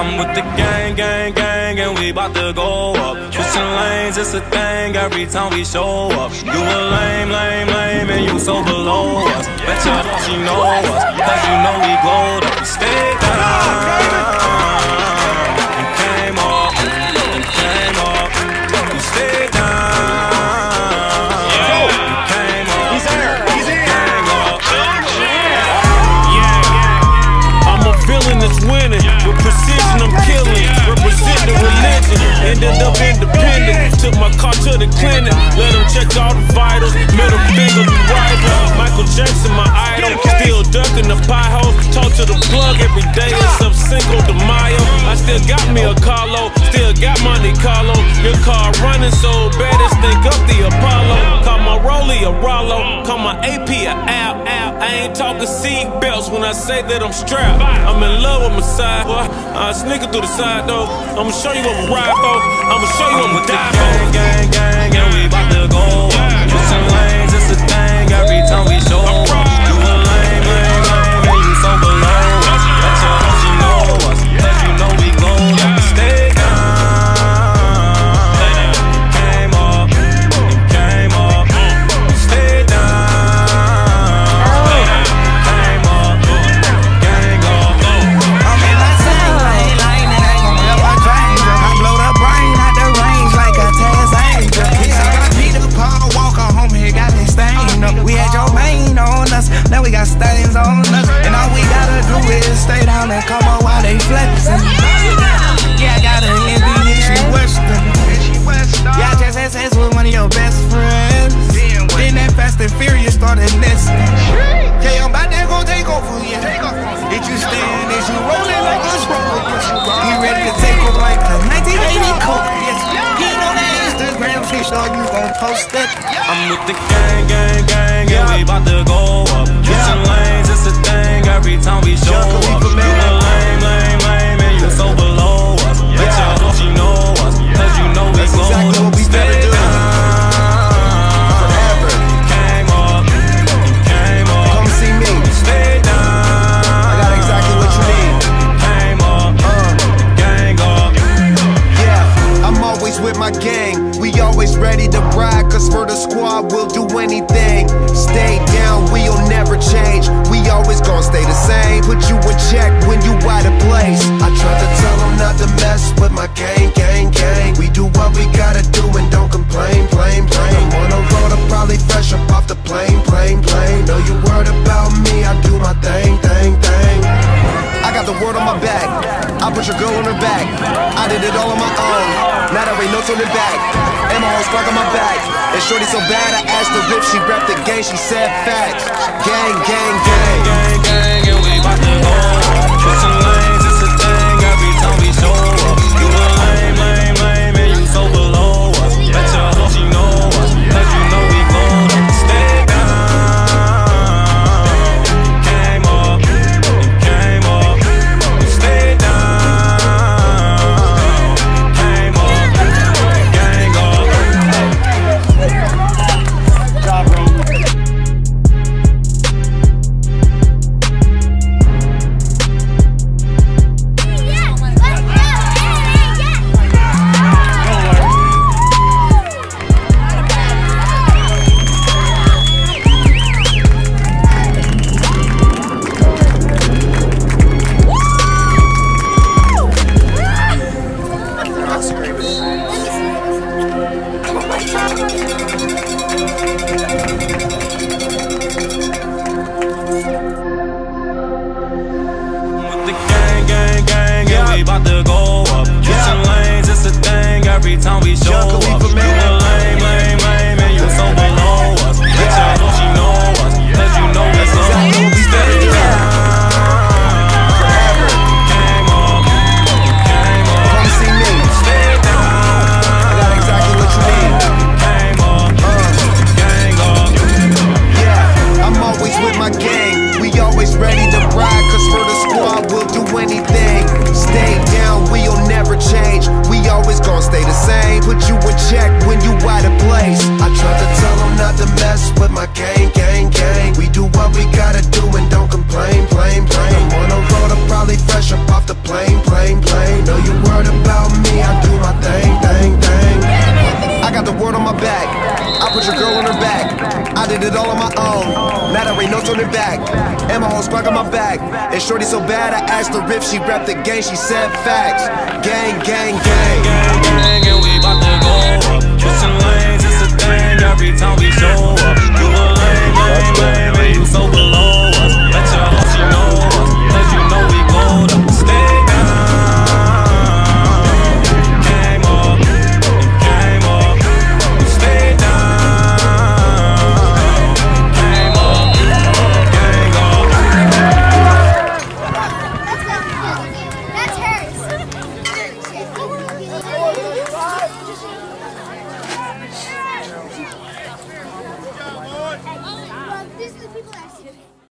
I'm with the gang, gang, gang, and we bout to go up. Switching lanes, it's a thing every time we show up. You a lame, lame, lame, and you so below us. Betcha she know us, cause you know we glowed up. We stayed down, and came up, and came up. We stayed down, and came up. He's here, he's here. I'm a villain that's winning. With precision I'm killing. Represent the religion. Ended up independent. Took my car to the clinic. Let them check all the vitals. Middle finger be rival. Michael Jackson my idol. Still ducking the potholes. Talk to the plug every day. It's up Cinco de Mayo. I still got me a Carlo. Still got Monte Carlo. Your car running so bad it's think up the Apollo. Call my Rollie a Rollo. Call my AP a Al. I ain't talking seat belts when I say that I'm strapped. I'm in love with my side, boy. I sneaking through the side though. I'ma show you what we ride for. I'ma show you what we die for. Gang, gang, gang, and we bout to go up. Switching lanes, it's a thing every time we show up. You a lame, lame, lame, and you so below us. Betcha she know us, cause you know we glowed up. We stayed down, came up, and came up. We stayed down, came up, gang up. I'm in my same lane, and I ain't gon' ever change. I blow the brain out the range like a Taz Angel. I got Peter Paul Walker home here, got it stained up. We had your main on us, now we got stains on us. And all we gotta do is stay down and come on while they flexing. Yeah, I got an envy, she Western. Yeah, I just had sex with one of your best friends. Then that Fast and Furious started nesting. Okay, I'm about to go take over, yeah. Did you stand? Is you rolling like a stroller? You ready to take over like a 1980 Coke? Yes. Get on that Instagram, she sure you gon' post it. I'm with the gang, gang, gang, and we bout to go up. Switching lanes, it's a thing every time we show up. You a lame, lame, lame, and you so below us. Betcha she know us, cause you know we glowed up. We stayed down, Forever. came up, came up. Come see me. Stayed down, I got exactly what you need. came up, gang up. Yeah, I'm always with my gang. We always ready to ride, cause for the squad we'll do anything. Stay down, we'll never change. We always gon' stay the same. Put you in check when you out of place. I tried to tell them not to mess with my gang, gang, gang. We do what we gotta do and don't complain, plain, plain. I'm on the road, I'm probably fresh up off the plane, plane, plane. Know you worried about me, I do my thing, thing, thing. I got the word on my back, I put your girl on her back. I did it all on my own, now there ain't no turning back. And my whole squad on my back. And shorty so bad, I asked her if she repped the gang, she said facts. Gang, gang, gang. Gang, gang, and we bout to go up. Switching lanes, it's a thing every time we show up. You a lame, lame, lame, and you so below us. Betcha she know us, cause you know we glowed up. Stay down, came up, came up. We stayed down, came up, gang up. Job, bro. With the gang, gang, gang, and we bout to go up. Switching lanes, it's a thing every time we show up. You a lame, lame, lame, and you so below us. Betcha she know us, cause you know we glowed up. We stayed down, came up, came up. Come see me. Stayed down, I got exactly what you need. came up, gang up. Yeah, I'm always with my gang. We always ready to ride, cause for the squad we'll do anything. Stay down, we'll never change. We always gon' stay the same. Put you in check when you out of place. I tried to tell them not to mess with my gang, gang, gang. We do what we gotta do and don't complain, plain, plain. I'm on the road, I'm probably fresh up off the plane, plane, plane. it all on my own. Now there ain't no turning back. And my whole squad got my back. And shorty so bad, I asked her if she rap the gang. She said facts. Gang, gang, gang.